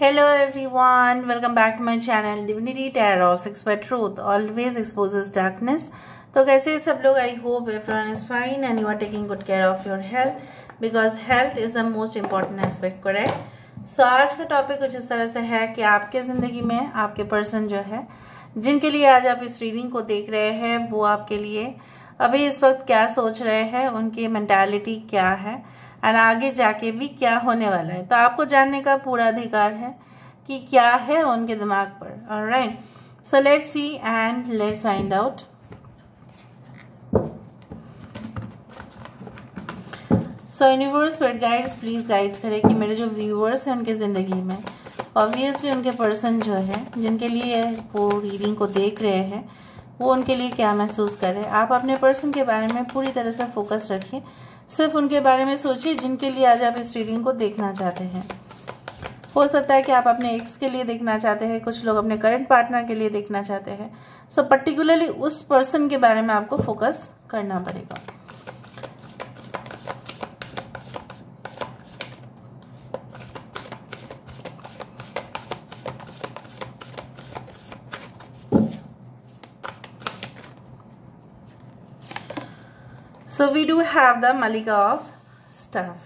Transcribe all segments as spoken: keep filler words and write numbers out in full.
Hello everyone, welcome back to my channel Divinity Tarot Six by Truth always exposes darkness। तो कैसे सब लोग? I hope everyone is fine and you are taking good care of your health because health is the most important aspect, correct? So आज का topic कुछ इस तरह से है कि आपके ज़िंदगी में आपके पर्सन जो है जिनके लिए आज आप इस रीडिंग को देख रहे हैं वो आपके लिए अभी इस वक्त क्या सोच रहे हैं, उनकी मेंटालिटी क्या है और आगे जाके भी क्या होने वाला है। तो आपको जानने का पूरा अधिकार है कि क्या है उनके दिमाग पर। Alright, so let's see and let's find out. So universe spirit guides please guide करें कि मेरे जो व्यूअर्स हैं उनके ज़िंदगी में ऑब्वियसली उनके पर्सन जो है जिनके लिए वो रीडिंग को देख रहे हैं वो उनके लिए क्या महसूस कर रहे हैं। आप अपने पर्सन के बारे में पूरी तरह से फोकस रखिए, सिर्फ उनके बारे में सोचिए जिनके लिए आज आप इस रीडिंग को देखना चाहते हैं। हो सकता है कि आप अपने एक्स के लिए देखना चाहते हैं, कुछ लोग अपने करंट पार्टनर के लिए देखना चाहते हैं। सो पर्टिकुलरली उस पर्सन के बारे में आपको फोकस करना पड़ेगा। So we do have the Malika of Staff.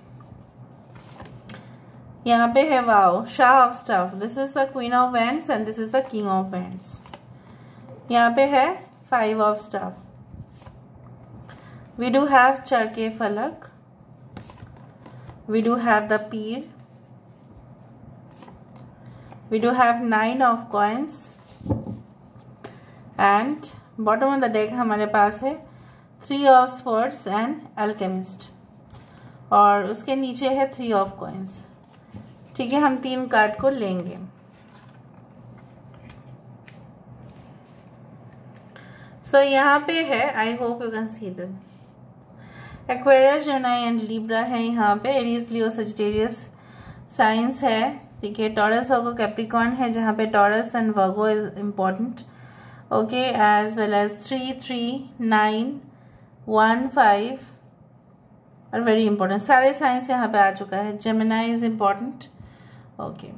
यहाँ पे है वाओ शाह of staff. This is the queen of wands and this is the king of wands. यहाँ पे है five of staff. We do have चरके फलक। वी डू हैव द पीर। We do have nine of coins and bottom of the deck हमारे पास है three of swords and alchemist और उसके नीचे है थ्री ऑफ कॉइन्स। ठीक है, हम तीन कार्ड को लेंगे। सो so, यहाँ पे है, I hope you can see them, Aquarius, Gemini and Libra है। यहाँ पे एरीज, लियो, सजिटेरियस साइंस है। ठीक है, टॉरस, वर्गो, कैप्रिकॉर्न है जहाँ पे Taurus and Virgo is important. Okay, as well as three three nine one five और वेरी इंपॉर्टेंट सारे साइंस यहाँ पे आ चुका है। Gemini is important. ओके,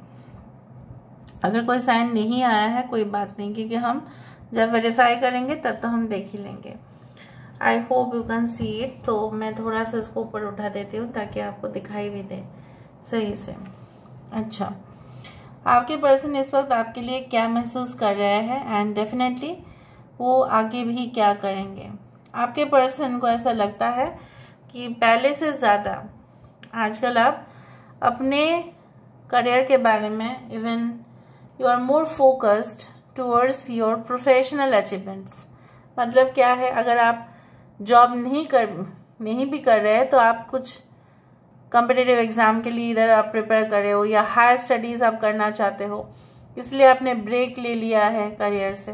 अगर कोई साइन नहीं आया है कोई बात नहीं, क्योंकि हम जब वेरीफाई करेंगे तब तो हम देख ही लेंगे। I hope you can see it. तो मैं थोड़ा सा इसको ऊपर उठा देती हूँ ताकि आपको दिखाई भी दे सही से। अच्छा, आपके पर्सन इस वक्त आपके लिए क्या महसूस कर रहे हैं एंड डेफिनेटली वो आगे भी क्या करेंगे। आपके पर्सन को ऐसा लगता है कि पहले से ज़्यादा आजकल आप अपने करियर के बारे में even you are more focused towards your professional achievements. मतलब क्या है, अगर आप जॉब नहीं कर नहीं भी कर रहे हैं तो आप कुछ कॉम्पिटिटिव एग्ज़ाम के लिए इधर आप प्रिपेयर कर रहे हो या हायर स्टडीज़ आप करना चाहते हो, इसलिए आपने ब्रेक ले लिया है करियर से,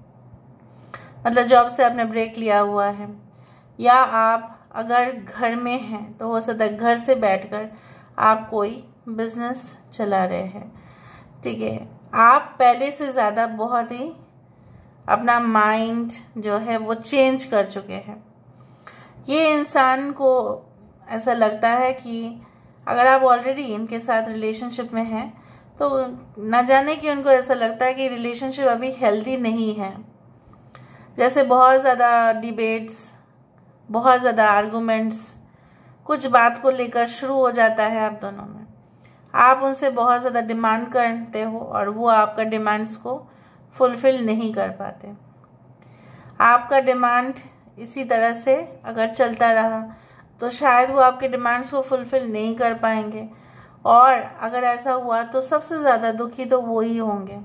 मतलब जॉब से आपने ब्रेक लिया हुआ है। या आप अगर घर में हैं तो हो सकता है घर से बैठकर आप कोई बिजनेस चला रहे हैं। ठीक है, आप पहले से ज़्यादा बहुत ही अपना माइंड जो है वो चेंज कर चुके हैं। ये इंसान को ऐसा लगता है कि अगर आप ऑलरेडी इनके साथ रिलेशनशिप में हैं तो न जाने कि उनको ऐसा लगता है कि रिलेशनशिप अभी हेल्दी नहीं है। जैसे बहुत ज़्यादा डिबेट्स, बहुत ज़्यादा आर्गूमेंट्स, कुछ बात को लेकर शुरू हो जाता है आप दोनों में। आप उनसे बहुत ज़्यादा डिमांड करते हो और वो आपका डिमांड्स को फुलफिल नहीं कर पाते। आपका डिमांड इसी तरह से अगर चलता रहा तो शायद वो आपके डिमांड्स को फुलफिल नहीं कर पाएंगे और अगर ऐसा हुआ तो सबसे ज़्यादा दुखी तो वो ही होंगे।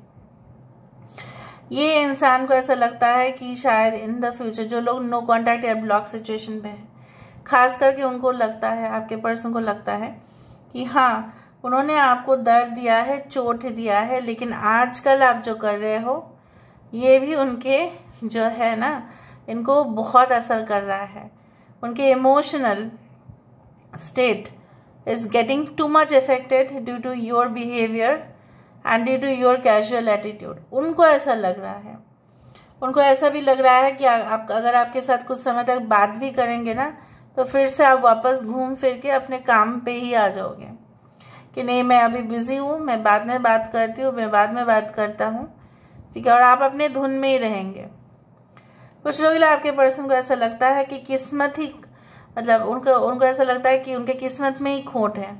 ये इंसान को ऐसा लगता है कि शायद इन द फ्यूचर जो लोग नो कॉन्टैक्ट या ब्लॉक सिचुएशन पे हैं, खास करके उनको लगता है, आपके पर्सन को लगता है कि हाँ उन्होंने आपको दर्द दिया है, चोट दिया है, लेकिन आजकल आप जो कर रहे हो ये भी उनके जो है ना इनको बहुत असर कर रहा है। उनके emotional state is getting too much affected due to your behaviour and due to your casual attitude. उनको ऐसा लग रहा है, उनको ऐसा भी लग रहा है कि आप अगर आपके साथ कुछ समय तक बात भी करेंगे ना तो फिर से आप वापस घूम फिर के अपने काम पे ही आ जाओगे। कि नहीं मैं अभी बिजी हूँ, मैं बाद में बात करती हूँ, मैं बाद में बात करता हूँ, ठीक है, और आप अपने धुन में ही रहेंगे। कुछ लोग आपके पर्सन को ऐसा लगता है कि किस्मत ही मतलब उनको उनको ऐसा लगता है कि उनके किस्मत में ही खोट है,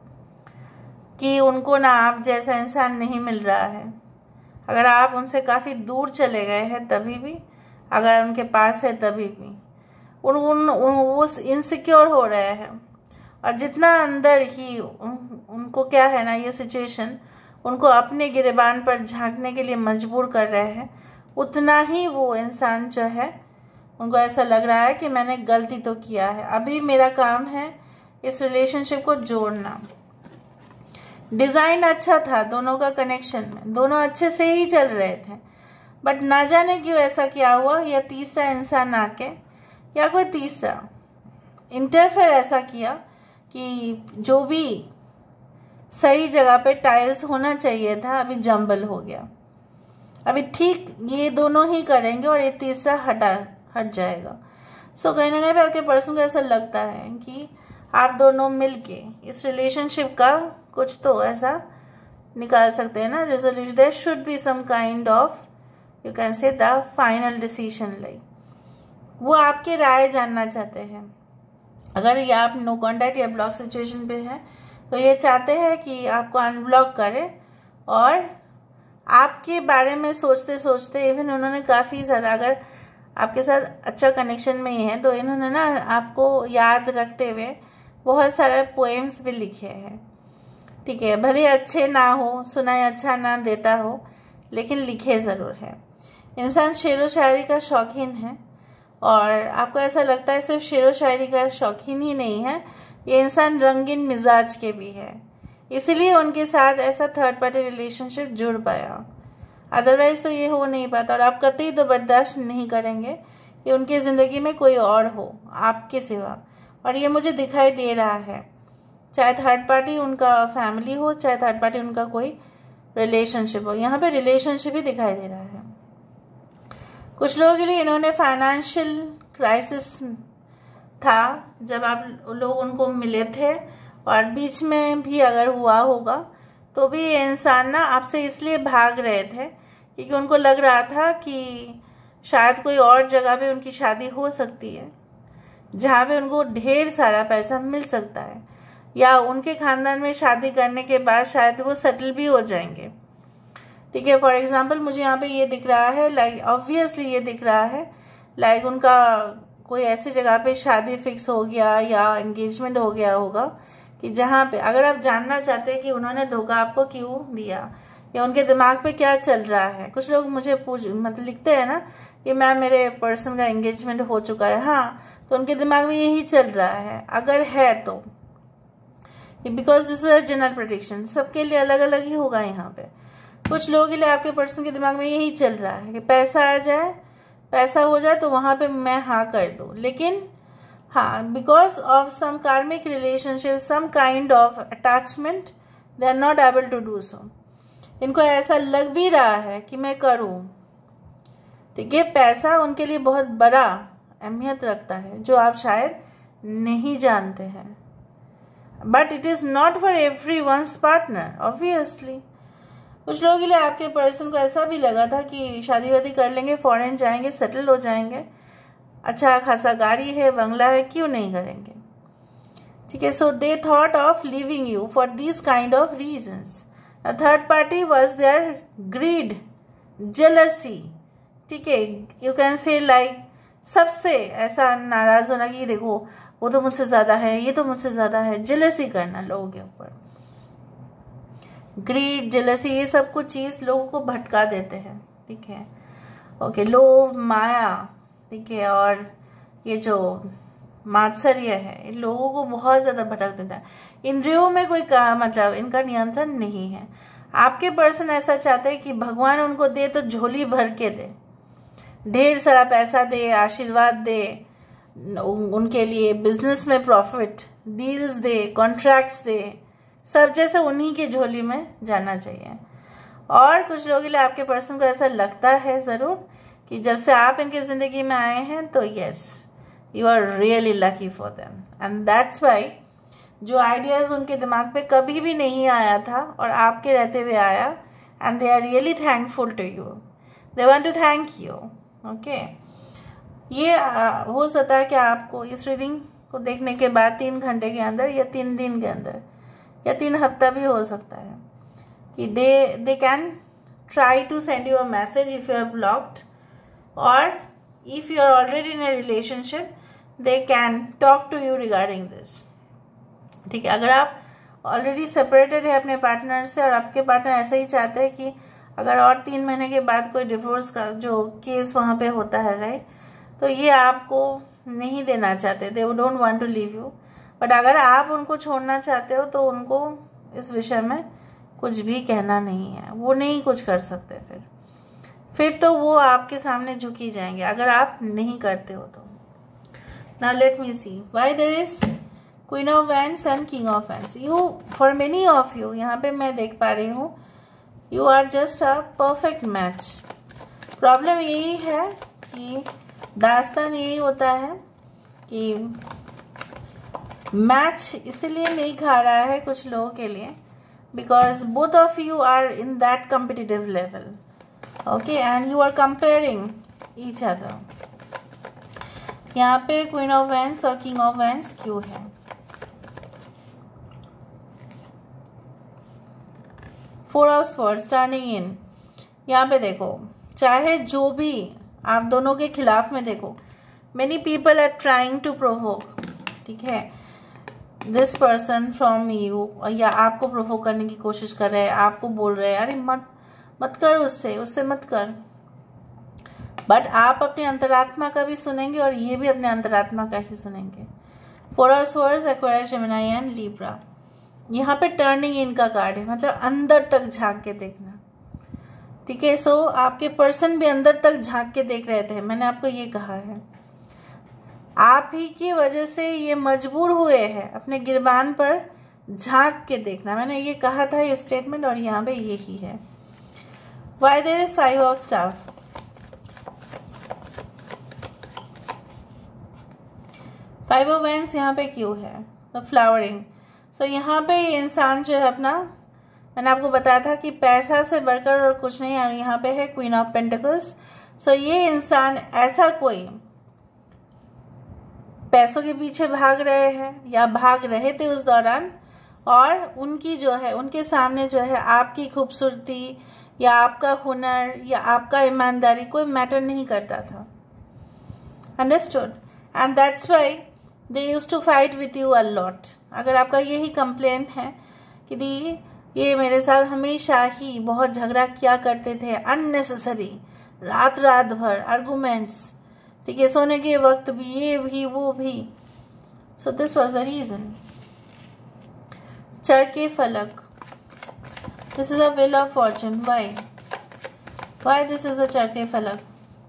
कि उनको ना आप जैसा इंसान नहीं मिल रहा है। अगर आप उनसे काफ़ी दूर चले गए हैं तभी भी, अगर उनके पास है तभी भी उन उन, उन वो इनसिक्योर हो रहे हैं, और जितना अंदर ही उन, उनको क्या है ना, ये सिचुएशन उनको अपने गिरेबान पर झांकने के लिए मजबूर कर रहे हैं, उतना ही वो इंसान जो है उनको ऐसा लग रहा है कि मैंने गलती तो किया है, अभी मेरा काम है इस रिलेशनशिप को जोड़ना। डिज़ाइन अच्छा था दोनों का कनेक्शन में, दोनों अच्छे से ही चल रहे थे, बट ना जाने क्यों ऐसा क्या हुआ, या तीसरा इंसान आके या कोई तीसरा इंटरफेयर ऐसा किया कि जो भी सही जगह पे टाइल्स होना चाहिए था अभी जंबल हो गया। अभी ठीक ये दोनों ही करेंगे और ये तीसरा हटा हट जाएगा। सो so, कहीं ना कहीं पे आपके पर्सन को ऐसा लगता है कि आप दोनों मिलके इस रिलेशनशिप का कुछ तो ऐसा निकाल सकते हैं ना, resolution. There should be some kind of you can say the final decision, like वो आपके राय जानना चाहते हैं। अगर ये आप नो कॉन्टैक्ट या ब्लॉक सिचुएशन पे हैं तो ये चाहते हैं कि आपको अनब्लॉक करें, और आपके बारे में सोचते सोचते इवन उन्होंने काफ़ी ज़्यादा, अगर आपके साथ अच्छा कनेक्शन में ही है तो इन्होंने ना आपको याद रखते हुए बहुत सारे पोएम्स भी लिखे हैं, ठीक है, भले अच्छे ना हो, सुनाई अच्छा ना देता हो, लेकिन लिखे ज़रूर है। इंसान शेर व शायरी का शौकीन है, और आपको ऐसा लगता है सिर्फ शेर व शायरी का शौकीन ही नहीं है, ये इंसान रंगीन मिजाज के भी है, इसीलिए उनके साथ ऐसा थर्ड पार्टी रिलेशनशिप जुड़ पाया, अदरवाइज तो ये हो नहीं पाता। और आप कतई तो बर्दाश्त नहीं करेंगे कि उनकी ज़िंदगी में कोई और हो आपके सिवा, और ये मुझे दिखाई दे रहा है, चाहे थर्ड पार्टी उनका फैमिली हो, चाहे थर्ड पार्टी उनका कोई रिलेशनशिप हो, यहाँ पे रिलेशनशिप ही दिखाई दे रहा है। कुछ लोगों के लिए इन्होंने फाइनेंशियल क्राइसिस था जब आप लोग उनको मिले थे, और बीच में भी अगर हुआ होगा तो भी ये इंसान ना आपसे इसलिए भाग रहे थे क्योंकि उनको लग रहा था कि शायद कोई और जगह पे उनकी शादी हो सकती है जहाँ पे उनको ढेर सारा पैसा मिल सकता है, या उनके खानदान में शादी करने के बाद शायद वो सेटल भी हो जाएंगे, ठीक है। फॉर एग्जांपल मुझे यहाँ पे ये दिख रहा है, लाइक ऑब्वियसली ये दिख रहा है लाइक उनका कोई ऐसी जगह पे शादी फिक्स हो गया या एंगेजमेंट हो गया होगा कि जहाँ पे, अगर आप जानना चाहते हैं कि उन्होंने धोखा आपको क्यों दिया या उनके दिमाग पे क्या चल रहा है। कुछ लोग मुझे पूछ मतलब लिखते हैं ना कि मैम मेरे पर्सन का एंगेजमेंट हो चुका है, हाँ, तो उनके दिमाग में यही चल रहा है, अगर है तो, because this is a general prediction, सबके लिए अलग अलग ही होगा। यहाँ पे कुछ लोगों के लिए आपके पर्सन के दिमाग में यही चल रहा है कि पैसा आ जाए, पैसा हो जाए तो वहां पे मैं हाँ कर दूं, लेकिन हाँ, because of some karmic relationship, some kind of attachment, they are not able to do so. इनको ऐसा लग भी रहा है कि मैं करूं, ठीक है, पैसा उनके लिए बहुत बड़ा अहमियत रखता है जो आप शायद नहीं जानते हैं, but it is not for every one's partner obviously. कुछ लोगों के लिए आपके पर्सन को ऐसा भी लगा था कि शादी वादी कर लेंगे, फॉरेन जाएंगे, सेटल हो जाएंगे, अच्छा खासा गाड़ी है, बंगला है, क्यों नहीं करेंगे, ठीक है। So they thought of leaving you for this kind of reasons. A third party was there greed, jealousy, ठीक है, यू कैन से लाइक सबसे ऐसा नाराज होना कि देखो वो तो मुझसे ज्यादा है, ये तो मुझसे ज्यादा है, जेलसी करना लोगों के ऊपर। ग्रीड, जेलसी, ये सब कुछ चीज लोगों को भटका देते हैं, ठीक है, ओके। लोभ, माया, ठीक है, और ये जो मात्सर्य है, इन लोगों को बहुत ज्यादा भटक देता है। इंद्रियों में कोई का मतलब इनका नियंत्रण नहीं है। आपके पर्सन ऐसा चाहते हैं कि भगवान उनको दे तो झोली भर के दे, ढेर सारा पैसा दे, आशीर्वाद दे, उनके लिए बिजनेस में प्रॉफिट, डील्स दे, कॉन्ट्रैक्ट्स दे, सब जैसे उन्हीं की झोली में जाना चाहिए। और कुछ लोगों के लिए आपके पर्सन को ऐसा लगता है जरूर कि जब से आप इनकी जिंदगी में आए हैं तो yes, you are really lucky for them, and that's why जो आइडियाज़ उनके दिमाग पे कभी भी नहीं आया था और आपके रहते हुए आया, and they are really thankful to you, they want to thank you. Okay, ये आ, हो सकता है कि आपको इस रीडिंग को देखने के बाद तीन घंटे के अंदर या तीन दिन के अंदर या तीन हफ्ता भी हो सकता है कि they they can try to send you a message if you are blocked, और if you are already in a relationship they can talk to you regarding this. ठीक है, अगर आप ऑलरेडी सेपरेटेड है अपने पार्टनर से और आपके पार्टनर ऐसा ही चाहते हैं कि अगर और तीन महीने के बाद कोई डिवोर्स का जो केस वहाँ पे होता है, राइट, तो ये आपको नहीं देना चाहते, they don't want to leave you. But अगर आप उनको छोड़ना चाहते हो तो उनको इस विषय में कुछ भी कहना नहीं है, वो नहीं कुछ कर सकते। फिर फिर तो वो आपके सामने झुक ही जाएंगे अगर आप नहीं करते हो तो। Now let me see why there is queen of wands and king of wands. You, for many of you, यहाँ पे मैं देख पा रही हूँ you are just a perfect match. Problem यही है कि दास्तान यही होता है कि मैच इसलिए नहीं खा रहा है कुछ लोगों के लिए, because both of you are in that competitive level, okay, and you are comparing each other. यहाँ पे क्वीन ऑफ वैंड्स और किंग ऑफ वैंड्स क्यों है? Four of swords turning in. यहाँ पे देखो, चाहे जो भी आप दोनों के खिलाफ में देखो, many people are trying to provoke, ठीक है, दिस पर्सन फ्रॉम यू, या आपको प्रोवोक करने की कोशिश कर रहे हैं, आपको बोल रहे हैं अरे मत मत कर, उससे उससे मत कर। बट आप अपने अंतरात्मा का भी सुनेंगे और ये भी अपने अंतरात्मा का ही सुनेंगे। Four of swords, Aquarius, Gemini and Libra. यहाँ पे टर्निंग इन का कार्ड है, मतलब अंदर तक झांक के देखना, ठीक है। सो आपके पर्सन भी अंदर तक झांक के देख रहे थे, मैंने आपको ये कहा है। आप ही की वजह से ये मजबूर हुए हैं अपने गिरबान पर झांक के देखना, मैंने ये कहा था ये स्टेटमेंट, और यहाँ पे यही है। Why there is five of staff. Five of wands यहाँ पे क्यों है? The flowering. सो यहाँ पे ये इंसान जो है अपना, मैंने आपको बताया था कि पैसा से बढ़कर और कुछ नहीं, और यहाँ पे है क्वीन ऑफ पेंटिकल्स। सो ये इंसान ऐसा कोई पैसों के पीछे भाग रहे हैं या भाग रहे थे उस दौरान, और उनकी जो है उनके सामने जो है आपकी खूबसूरती या आपका हुनर या आपका ईमानदारी कोई मैटर नहीं करता था। Understood? And that's why they used to fight with you a lot. अगर आपका यही कंप्लेंट है कि दी ये मेरे साथ हमेशा ही बहुत झगड़ा किया करते थे, अननेसेसरी, रात रात भर आर्गूमेंट्स, ठीक है, सोने के वक्त भी, ये भी वो भी। So this was the reason. चरके फलक, this is a wheel of fortune. Why why this is a चरके फलक?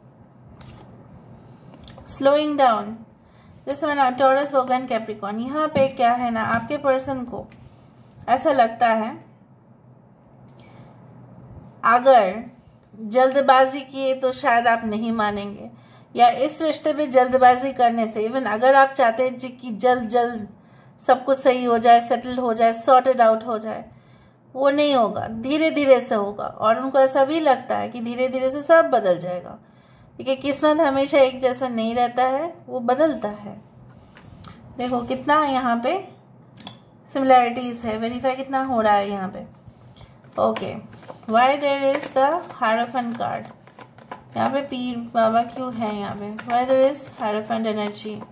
Slowing down, this one Taurus, Virgo, Capricorn. यहाँ पे क्या है ना, आपके पर्सन को ऐसा लगता है अगर जल्दबाजी किए तो शायद आप नहीं मानेंगे, या इस रिश्ते में जल्दबाजी करने से, इवन अगर आप चाहते हैं कि जल्द जल्द सब कुछ सही हो जाए, सेटल हो जाए, सॉर्टेड आउट हो जाए, वो नहीं होगा, धीरे धीरे से होगा। और उनको ऐसा भी लगता है कि धीरे धीरे से सब बदल जाएगा, क्योंकि किस्मत हमेशा एक जैसा नहीं रहता है, वो बदलता है। देखो कितना यहाँ पे सिमिलैरिटीज है, वेरीफाई कितना हो रहा है यहाँ पे। Okay, why there is the hierophant card. यहाँ पे पीर बाबा क्यों है यहाँ पे? Why there is hierophant energy.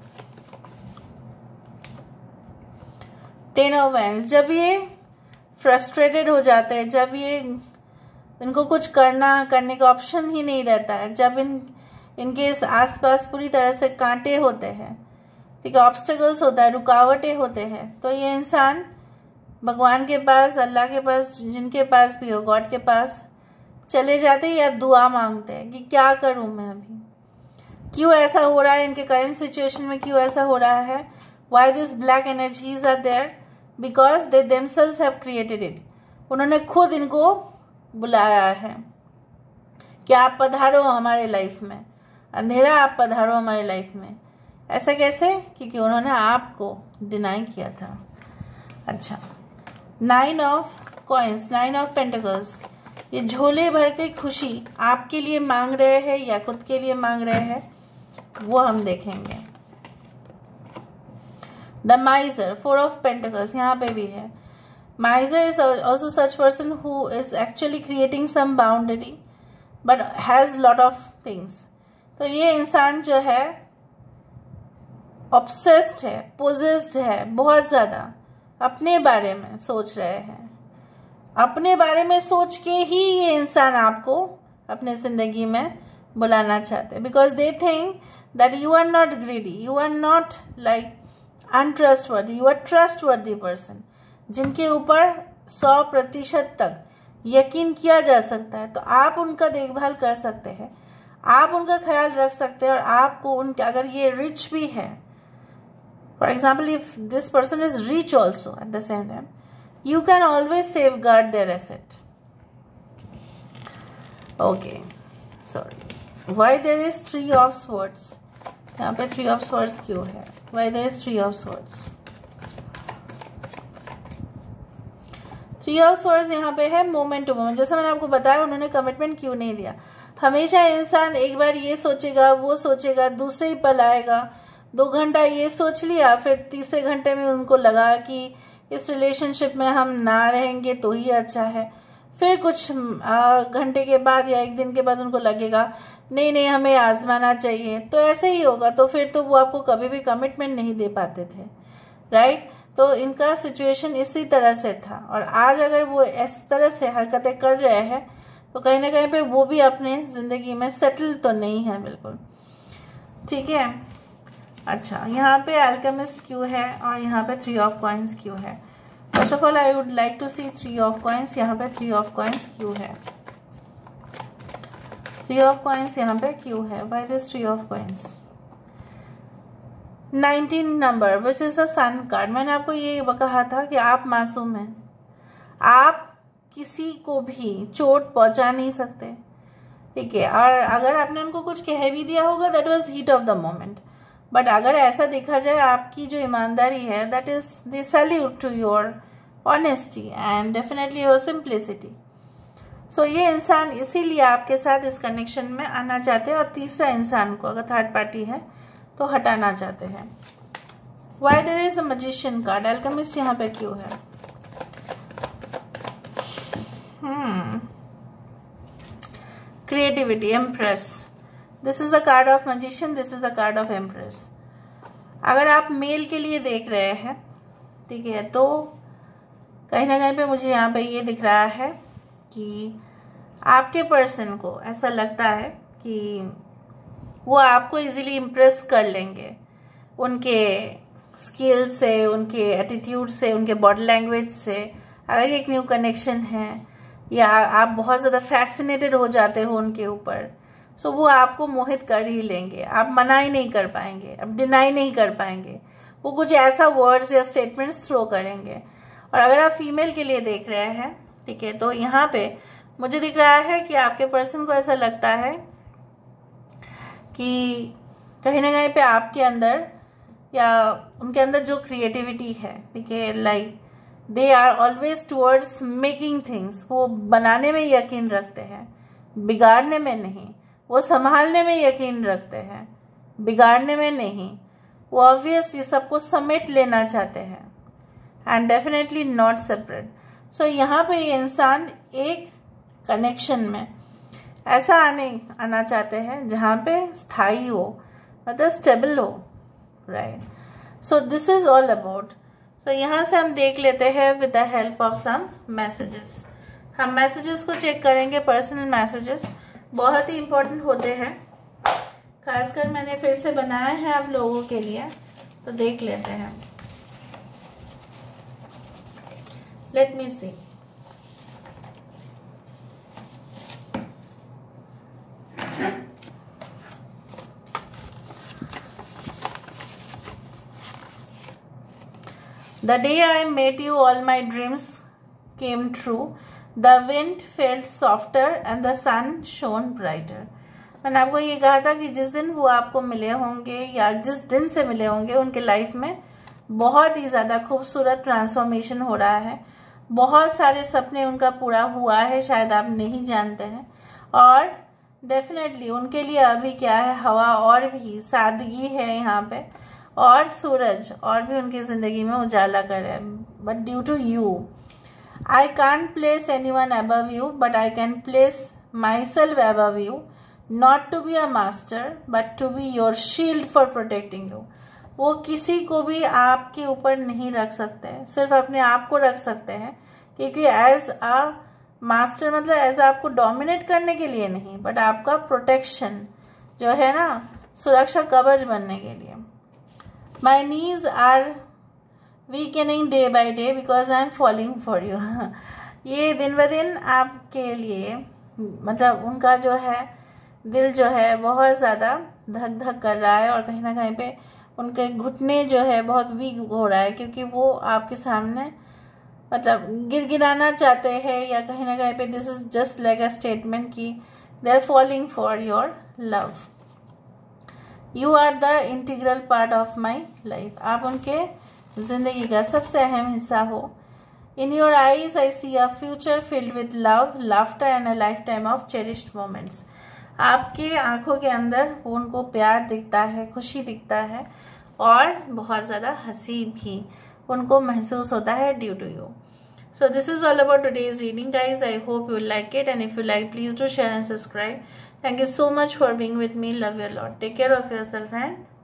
Ten of wands, जब ये फ्रस्ट्रेटेड हो जाते हैं, जब ये इनको कुछ करना करने का ऑप्शन ही नहीं रहता है, जब इन इनके आसपास पूरी तरह से कांटे होते हैं, ठीक है, ऑब्स्टेकल्स होता है, रुकावटें होते हैं, तो ये इंसान भगवान के पास, अल्लाह के पास, जिनके पास भी हो, गॉड के पास चले जाते हैं या दुआ मांगते हैं कि क्या करूं मैं अभी, क्यों ऐसा हो रहा है, इनके करंट सिचुएशन में क्यों ऐसा हो रहा है। Why this black energies are there? Because they themselves have created it. उन्होंने खुद इनको बुलाया है कि आप पधारो हमारे लाइफ में, अंधेरा आप पधारो हमारे लाइफ में। ऐसा कैसे? क्योंकि उन्होंने आपको डिनाई किया था। अच्छा, nine of coins, nine of pentacles, ये झोले भर के खुशी आपके लिए मांग रहे हैं या खुद के लिए मांग रहे हैं, वो हम देखेंगे। The miser, four of pentacles यहाँ पे भी है। Miser is also such person who is actually creating some boundary but has lot of things. तो ये इंसान जो है ऑब्सेस्ड है, पोजेस्ड है, बहुत ज़्यादा अपने बारे में सोच रहे हैं। अपने बारे में सोच के ही ये इंसान आपको अपने ज़िंदगी में बुलाना चाहते हैं, because they think that you are not greedy, you are not like untrustworthy, you are trustworthy person, जिनके ऊपर सौ प्रतिशत तक यकीन किया जा सकता है। तो आप उनका देखभाल कर सकते हैं, आप उनका ख्याल रख सकते हैं, और आपको उनके, अगर ये रिच भी है, for example if this person is rich also at the same time, you can always safeguard their asset. Okay, sorry, why there is three of swords? यहाँ पे three of swords क्यों है? Why there is three of swords? three of swords यहाँ पे है moment to moment. जैसे मैंने आपको बताया, उन्होंने कमिटमेंट क्यों नहीं दिया। हमेशा इंसान एक बार ये सोचेगा, वो सोचेगा, दूसरे ही पल आएगा, दो घंटा ये सोच लिया, फिर तीसरे घंटे में उनको लगा कि इस रिलेशनशिप में हम ना रहेंगे तो ही अच्छा है। फिर कुछ घंटे के बाद या एक दिन के बाद उनको लगेगा नहीं नहीं हमें आजमाना चाहिए, तो ऐसे ही होगा। तो फिर तो वो आपको कभी भी कमिटमेंट नहीं दे पाते थे, राइट। तो इनका सिचुएशन इसी तरह से था, और आज अगर वो इस तरह से हरकतें कर रहे हैं तो कहीं ना कहीं पे वो भी अपने ज़िंदगी में सेटल तो नहीं है बिल्कुल, ठीक है। अच्छा, यहाँ पे अल्केमिस्ट क्यों है और यहाँ पे थ्री ऑफ कॉइन्स क्यों है? First of all I would like to see three of coins. यहाँ पे थ्री ऑफ कॉइन्स क्यों है? थ्री ऑफ कॉइन्स यहाँ पे क्यों है? Why this three of coins? Nineteen number which is the sun card. मैंने आपको ये कहा था कि आप मासूम हैं, आप किसी को भी चोट पहुंचा नहीं सकते, ठीक है। और अगर आपने उनको कुछ कह भी दिया होगा, that was heat of the moment, but अगर ऐसा देखा जाए आपकी जो ईमानदारी है, that is the salute to your honesty and definitely your simplicity. So ये इंसान इसीलिए आपके साथ इस कनेक्शन में आना चाहते हैं, और तीसरा इंसान को, अगर थर्ड पार्टी है तो हटाना चाहते हैं। Why there is a magician card? Alchemist यहाँ पे क्यों है? Hmm creativity, empress. This is the card of magician, this is the card of empress. अगर आप मेल के लिए देख रहे हैं, ठीक है, तो कहीं ना कहीं पे मुझे यहाँ पे ये दिख रहा है कि आपके पर्सन को ऐसा लगता है कि वो आपको इजीली इम्प्रेस कर लेंगे उनके स्किल से, उनके एटीट्यूड से, उनके बॉडी लैंग्वेज से। अगर एक न्यू कनेक्शन है या आप बहुत ज़्यादा फैसिनेटेड हो जाते हो उनके ऊपर, सो वो आपको मोहित कर ही लेंगे, आप मना ही नहीं कर पाएंगे, आप डिनाई नहीं कर पाएंगे। वो कुछ ऐसा वर्ड्स या स्टेटमेंट्स थ्रो करेंगे। और अगर आप फीमेल के लिए देख रहे हैं, ठीक है, तो यहाँ पे मुझे दिख रहा है कि आपके पर्सन को ऐसा लगता है कि कहीं ना कहीं पे आपके अंदर या उनके अंदर जो क्रिएटिविटी है, ठीक है, like they are always towards making things. वो बनाने में यकीन रखते हैं, बिगाड़ने में नहीं। वो संभालने में यकीन रखते हैं, बिगाड़ने में नहीं। वो ऑब्वियसली सबको समेट लेना चाहते हैं and definitely not separate. So यहाँ पे ये इंसान एक कनेक्शन में ऐसा आने आना चाहते हैं जहाँ पे स्थायी हो, मतलब स्टेबल हो, right. So this is all about. So यहाँ से हम देख लेते हैं with the help of some messages. हम मैसेजेस को चेक करेंगे, पर्सनल मैसेजेस बहुत ही इम्पोर्टेंट होते हैं, खासकर मैंने फिर से बनाया है आप लोगों के लिए, तो देख लेते हैं। Let me see. The day I met you, all my dreams came true. The wind felt softer and the sun shone brighter. मैंने आपको ये कहा था कि जिस दिन वो आपको मिले होंगे या जिस दिन से मिले होंगे, उनके लाइफ में बहुत ही ज़्यादा खूबसूरत ट्रांसफॉर्मेशन हो रहा है। बहुत सारे सपने उनका पूरा हुआ है, शायद आप नहीं जानते हैं। और डेफिनेटली उनके लिए अभी क्या है, हवा और भी सादगी है यहाँ पे, और सूरज और भी उनकी ज़िंदगी में उजाला कर रहे हैं। But due to you I can't place anyone above you, but I can place myself above you, not to be a master but to be your shield for protecting you. वो किसी को भी आपके ऊपर नहीं रख सकते हैं, सिर्फ अपने आप को रख सकते हैं, क्योंकि एज अ मास्टर मतलब एज आपको डोमिनेट करने के लिए नहीं, बट आपका प्रोटेक्शन जो है ना, सुरक्षा कवच बनने के लिए। My knees are weakening day by day because I am falling for you. ये दिन ब दिन आपके लिए मतलब उनका जो है दिल जो है बहुत ज़्यादा धक धक कर रहा है, और कहीं ना कहीं पे उनके घुटने जो है बहुत वीक हो रहा है, क्योंकि वो आपके सामने मतलब गिड़गिड़ाना चाहते हैं, या कहीं ना कहीं पे this is just like a statement कि they are falling for your love. You are the integral part of my life. आप उनके जिंदगी का सबसे अहम हिस्सा हो। In your eyes I see a future filled with love, laughter and a lifetime of cherished moments. आपके आंखों के अंदर उनको प्यार दिखता है, खुशी दिखता है, और बहुत ज़्यादा हंसी भी उनको महसूस होता है due to you. So this is all about today's reading guys. I hope you like it, and if you like please do share and subscribe. Thank you so much for being with me. Love you a lot. Take care of yourself and